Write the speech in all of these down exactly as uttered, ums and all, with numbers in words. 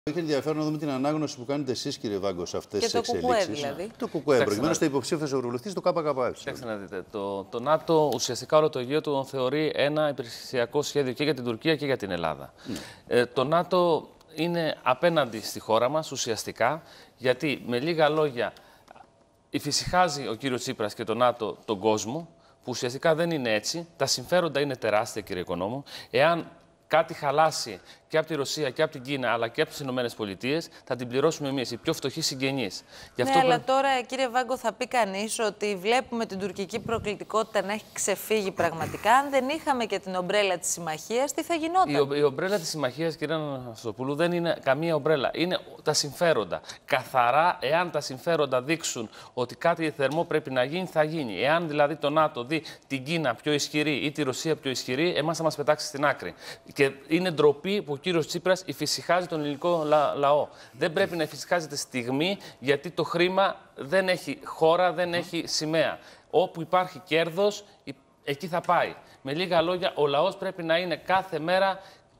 Έχει ενδιαφέρον να δούμε την ανάγνωση που κάνετε εσείς, κύριε Βάγκο, σε αυτές τις εξελίξεις. Και το ΚΚΕ δηλαδή. Το ΚΚΕ, προκειμένου είστε υποψήφιος ευρωβουλευτής του ΚΚΕ. Κοιτάξτε να δείτε. Το, το ΝΑΤΟ ουσιαστικά όλο το Αιγαίο του θεωρεί ένα υπηρεσιακό σχέδιο και για την Τουρκία και για την Ελλάδα. Mm. Ε, το ΝΑΤΟ είναι απέναντι στη χώρα μας ουσιαστικά, γιατί με λίγα λόγια υφησυχάζει ο κύριος Τσίπρας και το ΝΑΤΟ τον κόσμο, που ουσιαστικά δεν είναι έτσι. Τα συμφέροντα είναι τεράστια, κύριε Οικονόμου. Εάν κάτι χαλάσει και από τη Ρωσία και από την Κίνα, αλλά και από τις Ηνωμένες Πολιτείες, θα την πληρώσουμε εμείς, οι πιο φτωχοί συγγενείς. Ναι, αυτό αλλά τώρα, κύριε Βάγκο, θα πει κανείς ότι βλέπουμε την τουρκική προκλητικότητα να έχει ξεφύγει πραγματικά. Αν δεν είχαμε και την ομπρέλα της συμμαχίας, τι θα γινόταν? Η, η ομπρέλα της συμμαχίας, κύριε Αναστασοπούλου, δεν είναι καμία ομπρέλα. Είναι τα συμφέροντα. Καθαρά, εάν τα συμφέροντα δείξουν ότι κάτι θερμό πρέπει να γίνει, θα γίνει. Εάν δηλαδή το ΝΑΤΟ δει την Κίνα πιο ισχυρή ή τη Ρωσία πιο ισχυρή, εμάς θα μας πετάξει στην άκρη. Και είναι ντροπή που ο κύριος Τσίπρας υφησυχάζει τον ελληνικό λα λαό. Δεν πρέπει να υφησυχάζεται στιγμή, γιατί το χρήμα δεν έχει χώρα, δεν έχει σημαία. Όπου υπάρχει κέρδος, εκεί θα πάει. Με λίγα λόγια, ο λαός πρέπει να είναι κάθε μέρα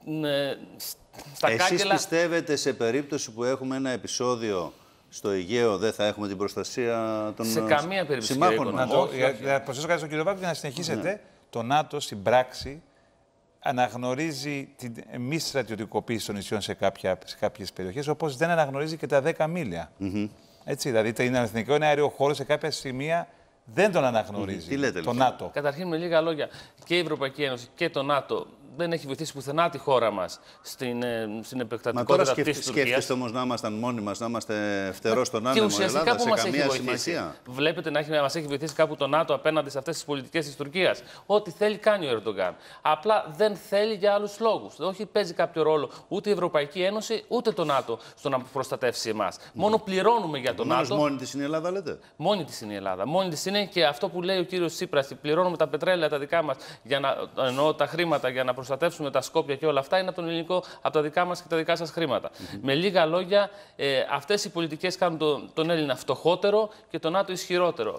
ε, στα Εσείς κάγκελα. Εσείς πιστεύετε σε περίπτωση που έχουμε ένα επεισόδιο στο Αιγαίο, δεν θα έχουμε την προστασία των σε καμία περίπτωση, συμμάχων? Να το, για, για προσθέσω κάτι στον κύριο Βάγκο για να συνεχίσετε. Ναι. Το ΝΑΤΟ στην πράξη αναγνωρίζει την μη στρατιωτικοποίηση των νησιών σε, κάποια, σε κάποιες περιοχές, όπως δεν αναγνωρίζει και τα δέκα μίλια. Mm-hmm. Έτσι, δηλαδή, το εθνικό αέριο χώρο σε κάποια σημεία δεν τον αναγνωρίζει. Mm-hmm. Τι λέτε, το ΝΑΤΟ. Καταρχήν, με λίγα λόγια, και η Ευρωπαϊκή Ένωση και το ΝΑΤΟ δεν έχει βοηθήσει πουθενά τη χώρα μας στην, στην επεκτατικότητα της Τουρκίας. Σκέφτεστε όμως να ήμασταν μόνοι μας, να είμαστε φτερός στον άνεμο, και ουσιαστικά Ελλάδα, που σε μας καμία έχει σημασία. Βλέπετε να έχει, μας έχει βοηθήσει κάπου το ΝΑΤΟ απέναντι σε αυτές τις πολιτικές της Τουρκίας. Ό,τι θέλει κάνει ο Ερντογκάν. Απλά δεν θέλει για άλλους λόγους. Όχι παίζει κάποιο ρόλο ούτε η Ευρωπαϊκή Ένωση ούτε το ΝΑΤΟ στο να προστατεύσει εμάς. Mm. Μόνο πληρώνουμε για το ΝΑΤΟ. Μόνη της είναι η Ελλάδα, λέτε? Μόνη της είναι η Ελλάδα. Μόνη της είναι και αυτό που λέει ο κύριος Τσίπρας. Πληρώνουμε τα πετρέλαια τα δικά μας, για να, εννοώ τα χρήματα για να προστατεύσουμε τα Σκόπια και όλα αυτά είναι από τον ελληνικό, από τα δικά μας και τα δικά σας χρήματα. Mm-hmm. Με λίγα λόγια, ε, αυτές οι πολιτικές κάνουν τον, τον Έλληνα φτωχότερο και τον ΝΑΤΟ ισχυρότερο.